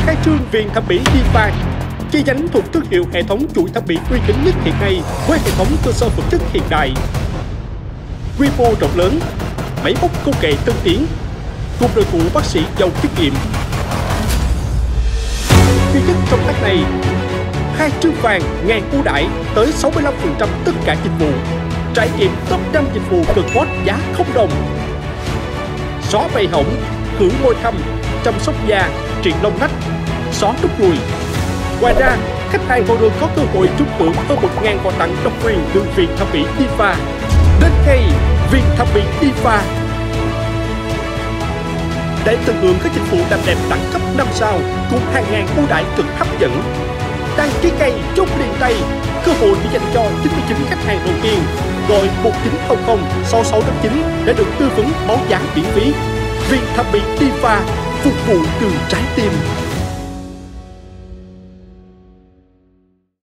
khai trương viện thẩm mỹ Diva, chi nhánh thuộc thương hiệu hệ thống chuỗi thẩm mỹ uy tín nhất hiện nay với hệ thống cơ sở vật chất hiện đại, quy mô rộng lớn, máy móc công nghệ tân tiến, cùng đội ngũ bác sĩ giàu kinh nghiệm. Duy nhất trong tháng này, khai trương vàng ngàn ưu đãi tới 65% tất cả dịch vụ, trải nghiệm top 5 dịch vụ cực hot giá không đồng. Xóa mày hỏng, khử môi thâm, chăm sóc da, triện lông nách, xóa nốt ruồi. Ngoài ra, khách hàng còn được có cơ hội trúng thưởng hơn 1.000 quà tặng độc quyền từ viện thẩm mỹ Diva. Đến ngay viện thẩm mỹ Diva để tận hưởng các dịch vụ làm đẹp đẳng cấp 5 sao cùng hàng ngàn ưu đãi cực hấp dẫn. Đăng ký ngay chốt liền tay, cơ hội chỉ dành cho 99 khách hàng đầu tiên. Gọi 1900 6689 để được tư vấn báo giá miễn phí. Viện thẩm mỹ Diva phục vụ từ trái tim.